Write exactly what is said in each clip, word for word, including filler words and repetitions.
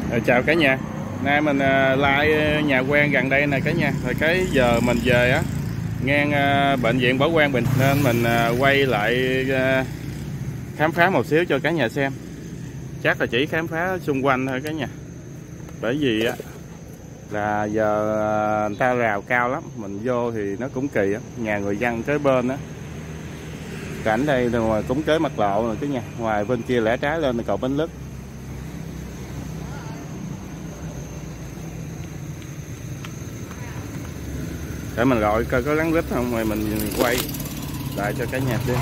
Rồi, chào cả nhà. Nay mình uh, lại nhà quen gần đây nè cả nhà. Rồi cái giờ mình về á ngang uh, bệnh viện Bảo Quang Bình nên mình uh, quay lại uh, khám phá một xíu cho cả nhà xem. Chắc là chỉ khám phá xung quanh thôi cả nhà. Bởi vì á là giờ uh, người ta rào cao lắm, mình vô thì nó cũng kỳ á, nhà người dân kế bên á. Cảnh đây là cũng kế mặt lộ rồi cả nhà. Ngoài bên kia lẻ trái lên là cầu Bến Lức. Để mình gọi coi có rắn rít không rồi mình quay lại cho cả nhà xem.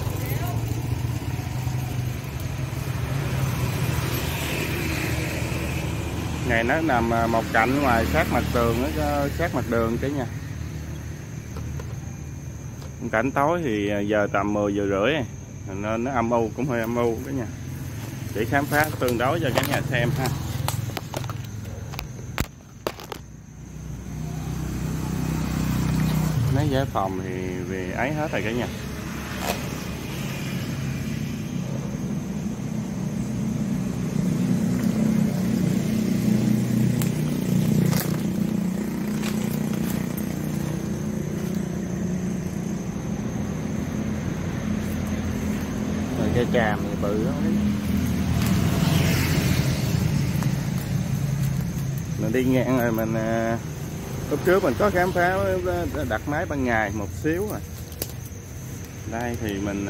Ngày nó nằm một cạnh ngoài sát mặt tường, nó sát mặt đường cả nhà. Cảnh tối thì giờ tầm mười giờ rưỡi nên nó âm u, cũng hơi âm u cả nhà. Để khám phá tương đối cho cả nhà xem ha. Mấy giải phòng thì vì ấy hết rồi cả nhà. Rồi cây tràm thì bự lắm. Mình đi ngang rồi mình lúc trước mình có khám phá đặt máy ban ngày một xíu rồi. Đây thì mình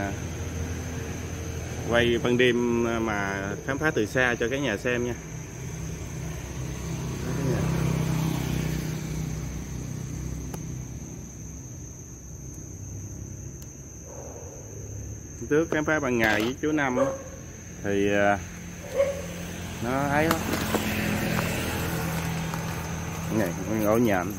quay ban đêm mà khám phá từ xa cho cả nhà xem nha. Trước khám phá ban ngày với chú Năm đó, thì nó ấy lắm. Này ổ nhện.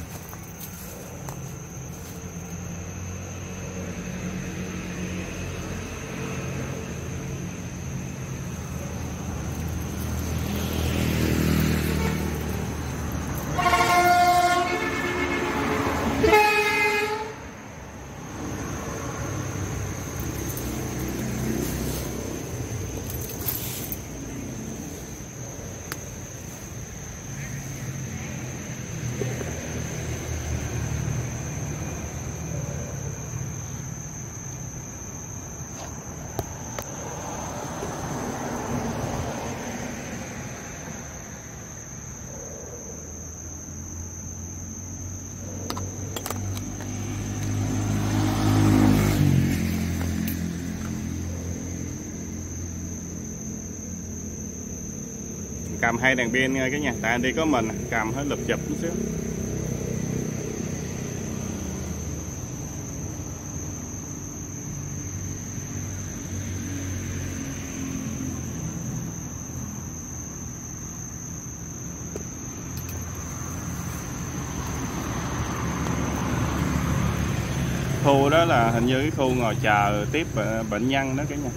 Cầm hai đèn pin cái nhà, tại anh đi có mình cầm hết lụp chụp một xíu. Khu đó là hình như cái khu ngồi chờ tiếp bệnh nhân đó cả nhà.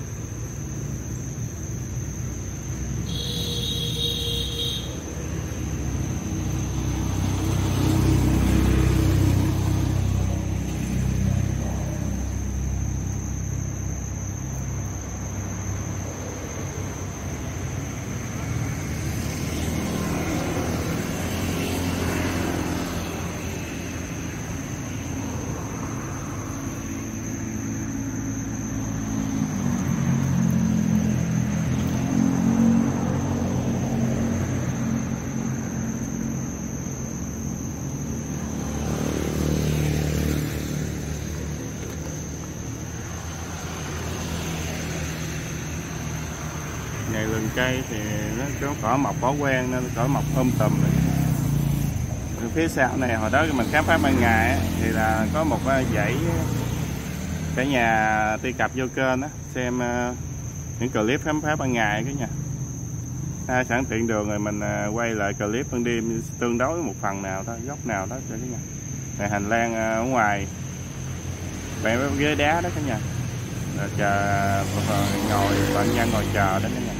Ngày rừng cây thì nó có cỏ mọc bỏ quen nên cỏ mọc um tùm rồi. Phía sau này hồi đó mình khám phá ban ngày thì là có một dãy cả nhà truy cập vô kênh đó, xem những clip khám phá ban ngày cái nhà. À, sẵn tiện đường rồi mình quay lại clip ban đêm tương đối một phần nào đó, góc nào đó cho cả nhà. Này hành lang ở ngoài bạn với ghế đá đó cả nhà. Rồi chờ ngồi bệnh nhân ngồi chờ đó cả nhà.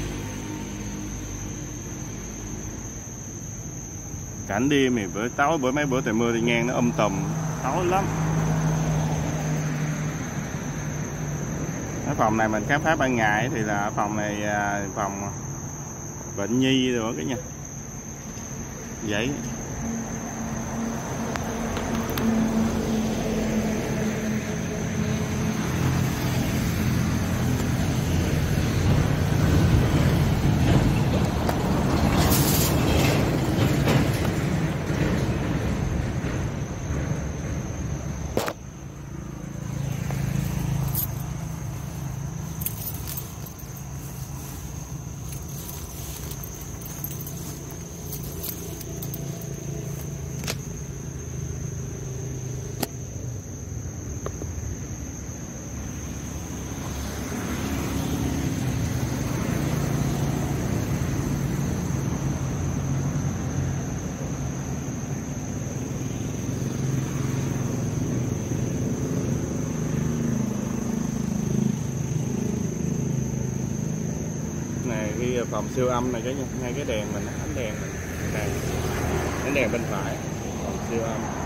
Cảnh đêm thì bữa tối bữa mấy bữa trời mưa thì ngang nó um tùm tối lắm. Cái phòng này mình khám phá ban ngày thì là phòng này phòng bệnh nhi rồi cả nhà. Vậy này cái phòng siêu âm này, cái ngay cái đèn mình, ánh đèn mình này, ánh đèn bên phải, phòng siêu âm.